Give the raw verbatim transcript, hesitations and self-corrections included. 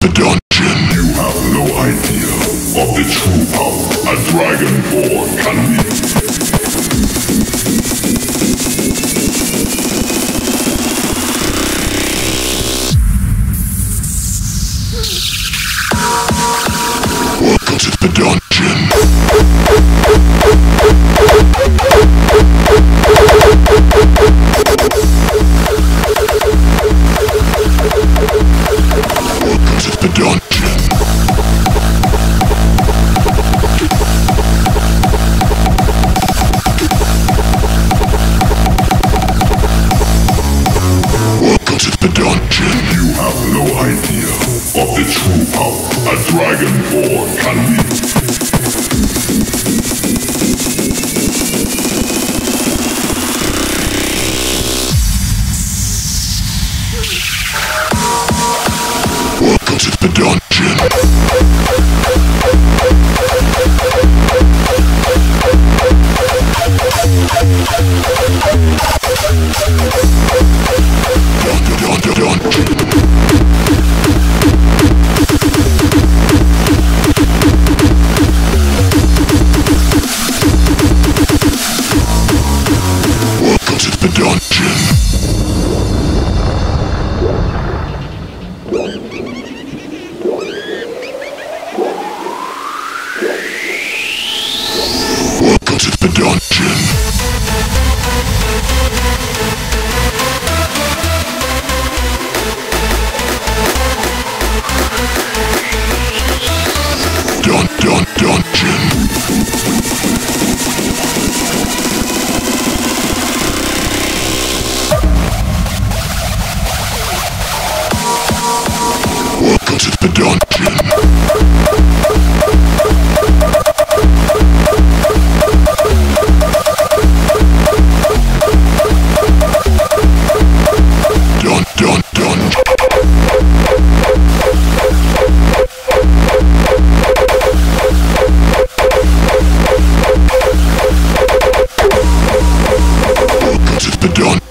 the dungeon. You have no idea of the true power a dragonborn can be. Welcome to the dungeon. Welcome to the dungeon. Welcome to the dungeon. You have no idea of the true power a dragonborn can be. Welcome to the dungeon. Dun, dun, dun, dun, dun. Welcome to the dungeon. Welcome to the dungeon. Dun dun dungeon. Welcome to the dungeon. Dun dun dun. Welcome to the dungeon.